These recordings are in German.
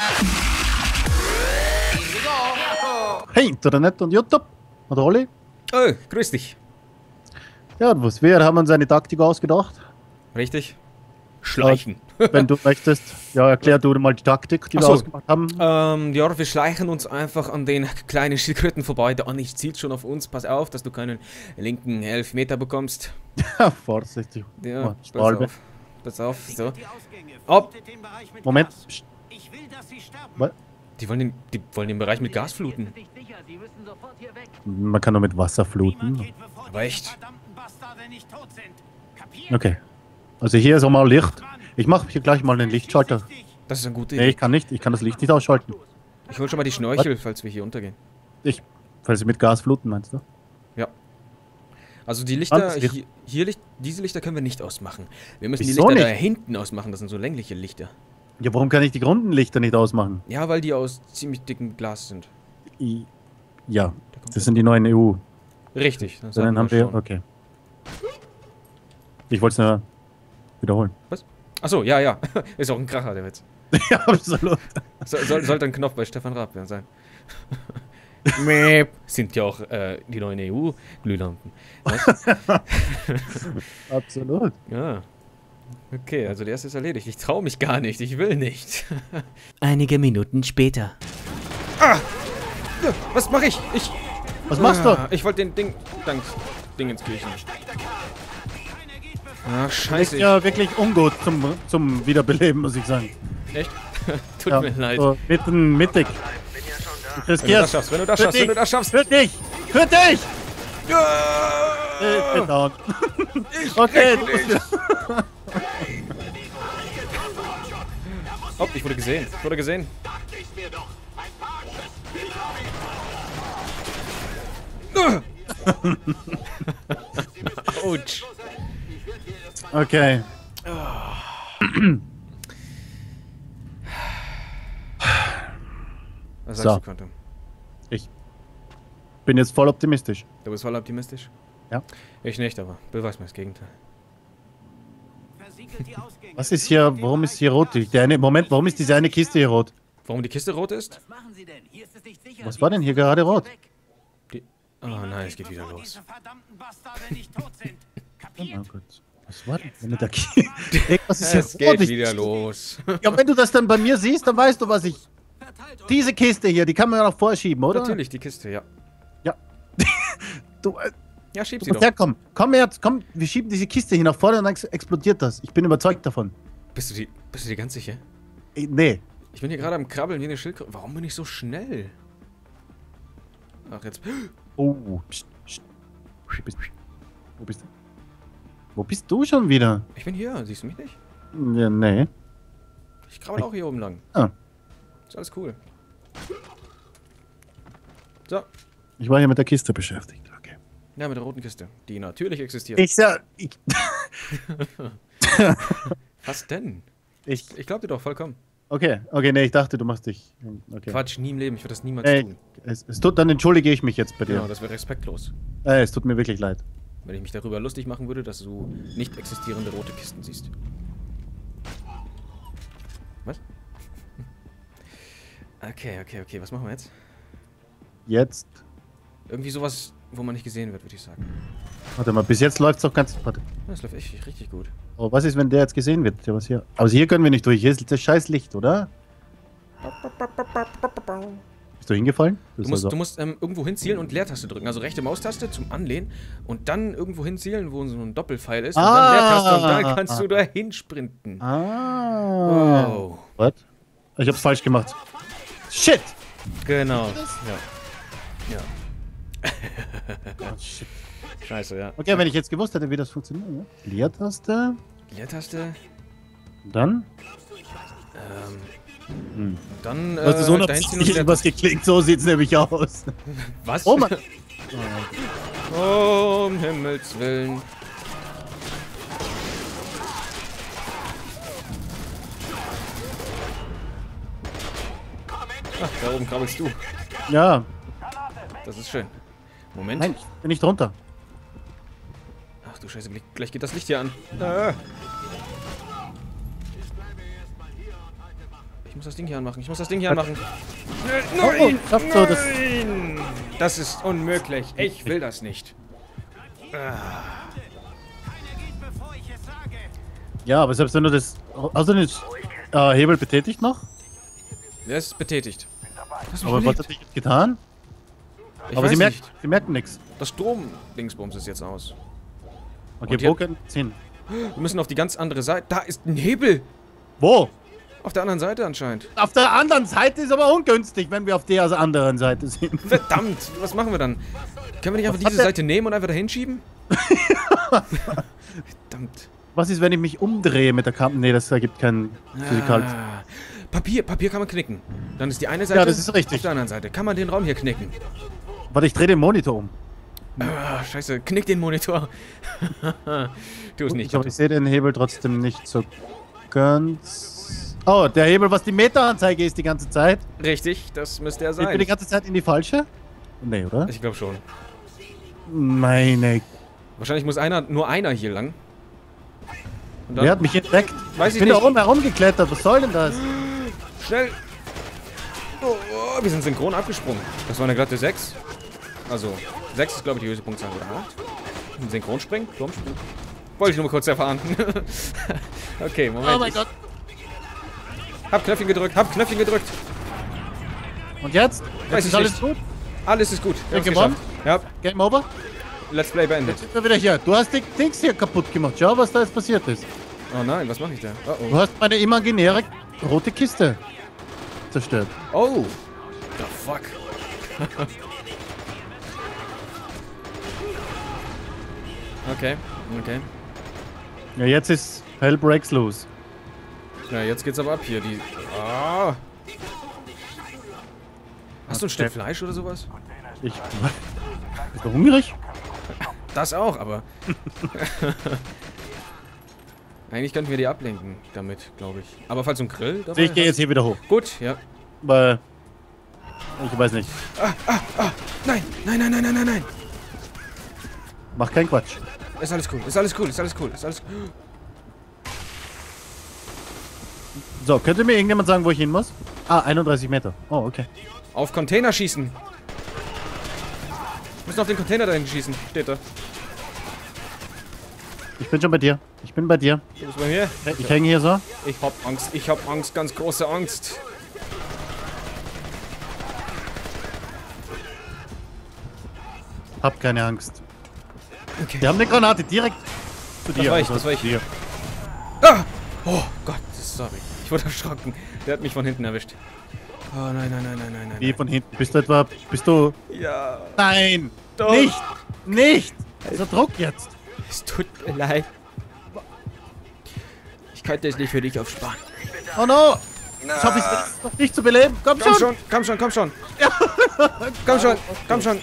Hey, Internet und YouTube. Oder Olli? Oh, grüß dich. Ja, wir haben uns eine Taktik ausgedacht. Richtig? Schleichen. Wenn du möchtest. Ja, erklär du mal die Taktik, die wir ausgemacht haben. Ja, wir schleichen uns einfach an den kleinen Schildkröten vorbei. Der Anni zielt schon auf uns. Pass auf, dass du keinen linken Elfmeter bekommst. Ja, vorsichtig. Ja, Oh, pass auf, so. Ab! Moment. Was? Die wollen den Bereich mit Gas fluten. Man kann nur mit Wasser fluten. Aber echt? Okay. Also hier ist auch mal Licht. Ich mache hier gleich mal einen Lichtschalter. Das ist eine gute Nee, Idee. ich kann nicht. Ich kann das Licht nicht ausschalten. Ich hol schon mal die Schnorchel, falls wir hier untergehen. Falls sie mit Gas fluten, meinst du? Ja. Also die Lichter, Licht. diese Lichter können wir nicht ausmachen. Wir müssen die Wieso Lichter da nicht? hinten ausmachen, das sind so längliche Lichter. Ja, warum kann ich die Grundenlichter nicht ausmachen? Ja, weil die aus ziemlich dickem Glas sind. Ja, das sind die neuen EU. Richtig. Das Dann hatten haben wir, schon. okay. Ich wollte es nur wiederholen. Was? Achso, ja, ja. Ist auch ein Kracher, der Witz. Ja, absolut. Sollte ein Knopf bei Stefan Raab sein. Mäp. Sind ja auch die neuen EU-Glühlampen. Absolut. Ja. Okay, also der erste ist erledigt. Ich traue mich gar nicht. Ich will nicht. Einige Minuten später. Ah! Was mache ich? Was machst du? Ich wollte den Ding ins Küchen. Ach, Das ist scheiße. ja wirklich ungut zum Wiederbeleben, muss ich sagen. Echt? Tut Ja, mir leid. so mittig. Du riskierst. Wenn du das schaffst. Für dich! Für dich! Ja! Ich bin down. Okay, du musst wieder. Oh, ich wurde gesehen. Autsch. Okay. Was So. sagst du, Quantum? Ich bin jetzt voll optimistisch. Du bist voll optimistisch? Ja. Ich nicht, aber beweis mir das Gegenteil. Was ist hier? Warum ist hier rot? Moment, warum ist diese eine Kiste hier rot? Warum die Kiste rot ist? Was war denn hier gerade rot? Oh nein, es geht wieder los. Oh Gott. Was war denn mit der Kiste? Was ist Es hier rot? geht wieder los. Ja, wenn du das dann bei mir siehst, dann weißt du, was ich... Diese Kiste hier, die kann man ja noch vorschieben, oder? Natürlich, die Kiste, ja. Ja. Du, Ja, schieb du sie musst doch. herkommen. Komm her, komm, wir schieben diese Kiste hier nach vorne und dann explodiert das. Ich bin überzeugt davon. Bist du dir ganz sicher? Nee. Ich bin hier gerade am Krabbeln wie eine Schildkröte. Warum bin ich so schnell? Ach, jetzt... Oh, pst, pst. Wo bist du? Wo bist du schon wieder? Ich bin hier, siehst du mich nicht? Ja, nee. Ich krabbel auch hier oben lang. Ah. Ist alles cool. So. Ich war hier mit der Kiste beschäftigt. Okay. Ja, mit der roten Kiste, die natürlich existiert. Ich Was denn? Ich glaub dir doch vollkommen. okay, nee, ich dachte, du machst dich. Okay. Quatsch, nie im Leben, ich würde das niemals Ey, tun. dann entschuldige ich mich jetzt bei dir. Genau, das wäre respektlos. Es tut mir wirklich leid. Wenn ich mich darüber lustig machen würde, dass du nicht existierende rote Kisten siehst. Was? Okay, was machen wir jetzt? Jetzt. Irgendwie sowas, wo man nicht gesehen wird, würde ich sagen. Warte mal, bis jetzt läuft's doch ganz. Warte. Das läuft echt richtig gut. Oh, was ist, wenn der jetzt gesehen wird? Ja, was hier? Aber hier können wir nicht durch. Hier ist das scheiß Licht, oder? Bist du hingefallen? Du musst irgendwo hinzielen und Leertaste drücken. Also rechte Maustaste zum Anlehnen und dann irgendwo hinzielen, wo so ein Doppelpfeil ist. Und dann Leertaste und dann kannst du da hinsprinten. Ah. Wow. Was? Ich hab's falsch gemacht. Shit! Genau. Ja. Oh, shit. Scheiße, ja. Okay, wenn ich jetzt gewusst hätte, wie das funktioniert. Ne? Leertaste. Leertaste. Dann? Dann Was ist halt dahin ziehen und unabsichtlich was geklickt? So sieht's nämlich aus. Was? Oh Mann! Oh, um Himmels Willen. Ach, da oben krabbelst du. Ja. Das ist schön. Moment. Nein, ich bin nicht runter. Ach du Scheiße, gleich geht das Licht hier an. Ich muss das Ding hier anmachen. Ich muss das Ding hier anmachen. Oh, schafft so das. Nein! Das ist unmöglich. Ich will das nicht. Ja, aber selbst wenn du das. Also den Hebel betätigt noch? Der ist betätigt. Aber was hat sich jetzt getan? Ich Aber weiß sie nicht. merken nichts. Das Strom-Dingsbums ist jetzt aus. Okay, Und wo können sie hin? Wir müssen auf die ganz andere Seite. Da ist ein Hebel. Wo? Auf der anderen Seite anscheinend. Auf der anderen Seite ist aber ungünstig, wenn wir auf der anderen Seite sind. Verdammt, was machen wir dann? Können wir nicht einfach Was hat diese der- Seite nehmen und einfach dahin schieben? Verdammt. Was ist, wenn ich mich umdrehe mit der Kamera? Nee, das ergibt keinen Physikal. Papier kann man knicken. Dann ist die eine Seite Ja, das ist richtig. auf der anderen Seite. Kann man den Raum hier knicken? Warte, ich drehe den Monitor um. Scheiße, knick den Monitor. Tu es nicht. Aber ich sehe den Hebel trotzdem nicht so ganz. Oh, der Hebel, was die Meteranzeige ist die ganze Zeit. Richtig, das müsste er Ich bin die sein. ganze Zeit in die falsche? Nee, oder? Ich glaube schon. Meine. Wahrscheinlich muss nur einer hier lang. Und Wer hat mich entdeckt? Weiß Ich ich bin da nicht. oben herumgeklettert. Was soll denn das? Schnell! Wir sind synchron abgesprungen. Das war eine glatte 6. Also, 6 ist, glaube ich, die höchste Punktzahl. Oder 8? Synchronspringen? Turmspringen? Wollte ich nur mal kurz erfahren. Okay, Moment. Oh mein Gott. Hab Knöpfchen gedrückt, Und jetzt? Weiß Jetzt ist ich alles nicht. gut? Alles ist gut. Wir haben's gewonnen? geschafft. Ja, Game over? Let's Play beendet. Jetzt sind wir wieder hier. Du hast die Dings hier kaputt gemacht. Schau, was da jetzt passiert ist. Oh nein, was mache ich da? Du Oh, hast meine imaginäre rote Kiste zerstört. oh. Oh. The fuck? Okay, okay. Ja, jetzt ist Hell breaks loose. Ja, jetzt geht's aber ab hier. Die. Ah. Hast du ein Stück Fleisch oder sowas? Ich. Bist du hungrig? Das auch, aber. Eigentlich könnten wir die ablenken damit, glaube ich. Aber falls du einen Grill dabei Ich gehe jetzt hier wieder hoch. hast- Gut, ja. Weil. Ich weiß nicht. Nein, nein, nein, nein, nein, nein, nein. Mach keinen Quatsch. Ist alles cool, ist alles cool, ist alles cool, ist alles. So, könnte mir irgendjemand sagen, wo ich hin muss? Ah, 31 Meter. Oh, okay. Auf Container schießen. Wir müssen auf den Container dahin schießen, steht da. Ich bin schon bei dir. Ich bin bei dir. Du bist bei mir? Ich hänge hier so. Ich hab Angst, ganz große Angst. Hab keine Angst. Okay. Wir haben eine Granate direkt zu dir. war ich, also das war ich. zu dir. Ah! Oh Gott, sorry. Ich wurde erschrocken. Der hat mich von hinten erwischt. Oh nein, nein, nein, nein, nein, nein. Wie von hinten. Bist du etwa. Bist du. Ja. Nein! Doch. Nicht! Nicht! Also Druck jetzt! Es tut mir leid. Ich könnte es nicht für dich aufsparen. Oh no! Schaffe ich es noch nicht zu beleben? Komm Komm schon! schon, komm schon, komm schon. Komm schon, komm schon.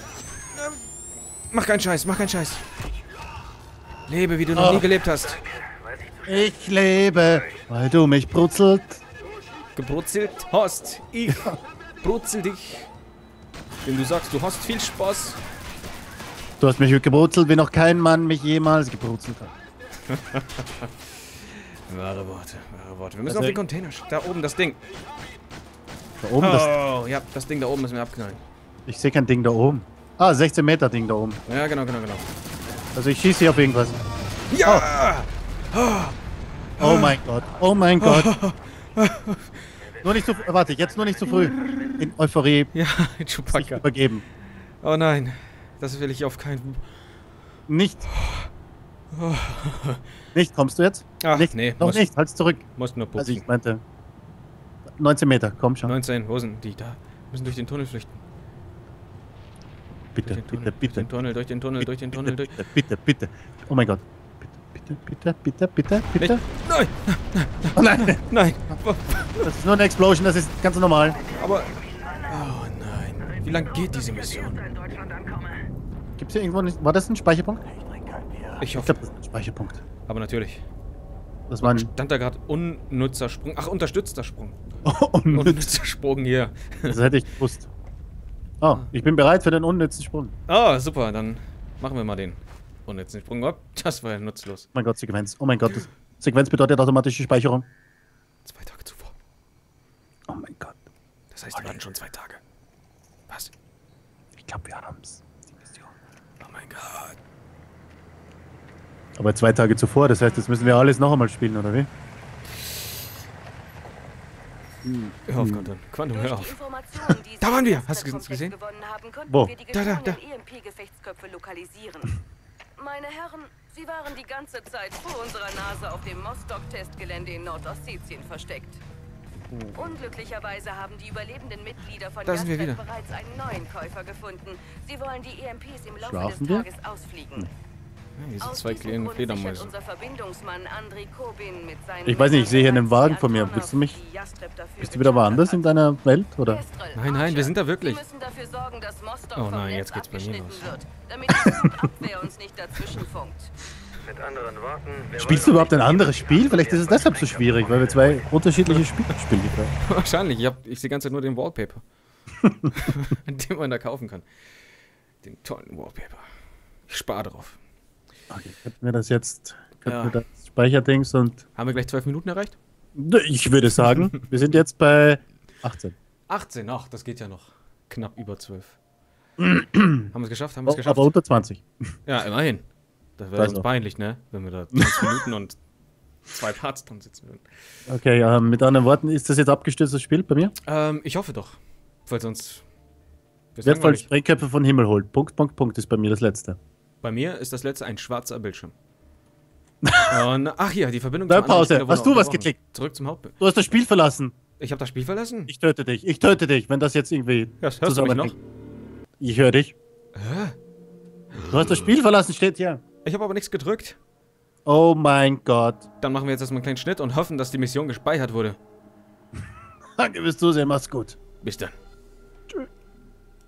Mach keinen Scheiß, mach keinen Scheiß. Lebe, wie du noch nie gelebt hast. Ich lebe, weil du mich brutzelt. Gebrutzelt hast. Ich brutzel dich. Denn du sagst, du hast viel Spaß. Du hast mich gebrutzelt, wie noch kein Mann mich jemals gebrutzelt hat. Wahre Worte, wahre Worte. Wir müssen Also- auf den Container. Da oben das Ding. Da oben, Oh, ja, das Ding da oben müssen wir abknallen. ich sehe kein Ding da oben. Ah, 16 Meter Ding da oben. Ja, genau, genau, genau. Also ich schieße hier auf irgendwas. Ja! Oh mein Gott, oh mein Gott. Nur nicht zu warte, jetzt nur nicht zu früh. In Euphorie Ja, sich Chewbacca. übergeben. Oh nein, das will ich auf keinen... Nicht. Nicht, kommst du jetzt? Ach, Nicht, nee, noch muss- nicht, halt's zurück. Musst nur Also pupsen. ich meinte 19 Meter, komm schon. 19, wo sind die? Da. Wir müssen durch den Tunnel flüchten. Bitte, Durch den bitte, Tunnel, bitte. durch den Tunnel, durch den Tunnel, durch den Tunnel, durch... Bitte, bitte, bitte. Oh mein Gott. Bitte, bitte, bitte, bitte, bitte. Nicht. Nein, Oh nein, nein. das ist nur eine Explosion, das ist ganz normal. Aber... Oh nein. Wie lang geht diese Mission? Gibt's hier irgendwo nicht, war das ein Speicherpunkt? Ich Ich hoffe. glaube, das ist ein Speicherpunkt. Aber natürlich. Das war ein Stand da gerade unnützer Sprung. Ach, unterstützter Sprung. unnütz. Unnützer Sprung hier. Das hätte ich gewusst. Oh, ich bin bereit für den unnützen Sprung. Oh Ah, super. Dann machen wir mal den unnützen Sprung. Oh, das war ja nutzlos. mein Gott, Sequenz. Oh mein Gott, Sequenz bedeutet automatische Speicherung. 2 Tage zuvor. Das heißt, wir warten schon 2 Tage. Was? Ich glaube, wir haben's. Die Mission. Oh mein Gott. Aber 2 Tage zuvor, das heißt, jetzt müssen wir alles noch einmal spielen, oder wie? Hör auf, Quantum. Quantum, hör Durch die auf. Informationen, die Da Sie waren wir. im Hast du Komplex gesehen? gewonnen haben, konnten Wo? wir die Da. geflohenen EMP-Gefechtsköpfe lokalisieren. Meine Herren, Sie waren die ganze Zeit vor unserer Nase auf dem Mostok-Testgelände in Nordossetien versteckt. Unglücklicherweise haben die überlebenden Mitglieder von Da sind wir Yastreb wieder. bereits einen neuen Käufer gefunden. Sie wollen die EMPs im Laufe Schlafen des wir? Tages ausfliegen. Ja, hier sind Aus 2 diesem kleine Grund sichert Fledermäuse. unser Verbindungsmann Andrei Kobin mit seinen Ich weiß nicht, ich sehe hier einen Wagen vor mir. Antonov, Willst du mich... die Yastreb dafür Bist du wieder woanders in gechartert hat. deiner Welt, oder? Kestrel, Nein, nein, wir sind da wirklich. Sie müssen dafür sorgen, dass Mostok Oh vom nein, Netz jetzt geht's bei mir abgeschnitten los. wird, damit die Zugabwehr uns nicht dazwischen funkt. Mit anderen Worten, wir Spielst du wollen überhaupt ein euch anderes die Spiel? Vielleicht ist es deshalb so schwierig, weil wir 2 unterschiedliche Spiele spielen. Wahrscheinlich. Ich sehe die ganze Zeit nur den Wallpaper. Den man da kaufen kann. Den tollen Wallpaper. Ich spare drauf. Okay, könnten wir das jetzt... Könnten Ja. wir das Speicherdings und... Haben wir gleich 12 Minuten erreicht? Ich würde sagen, wir sind jetzt bei 18. 18, ach, das geht ja noch. Knapp über 12. Haben wir es geschafft? Haben wir es geschafft? Aber unter 20. Ja, immerhin. Das wäre Also. uns peinlich, ne? Wenn wir da 20 Minuten und 2 Parts dran sitzen würden. Okay, mit anderen Worten, ist das jetzt abgestürzt, das Spiel bei mir? Ich hoffe doch. Weil sonst... Das Wertvoll langweilig. Sprengköpfe von Himmel holt. Punkt, Punkt, Punkt ist bei mir das letzte. Bei mir ist das letzte ein schwarzer Bildschirm. Und, ach ja, die Verbindung Na, zum anderen Pause. Spieler wurde Hast du was unterbrochen. geklickt? Zurück zum Hauptbild. Du hast das Spiel verlassen. Ich habe das Spiel verlassen? Ich töte dich. Ich töte dich, wenn das jetzt irgendwie Ja, hörst du mich noch? zusammenhängt. Ich höre dich. Du hast das Spiel verlassen, steht hier. Ich habe aber nichts gedrückt. Oh mein Gott. Dann machen wir jetzt erstmal einen kleinen Schnitt und hoffen, dass die Mission gespeichert wurde. Danke fürs Zusehen, mach's gut. Bis dann.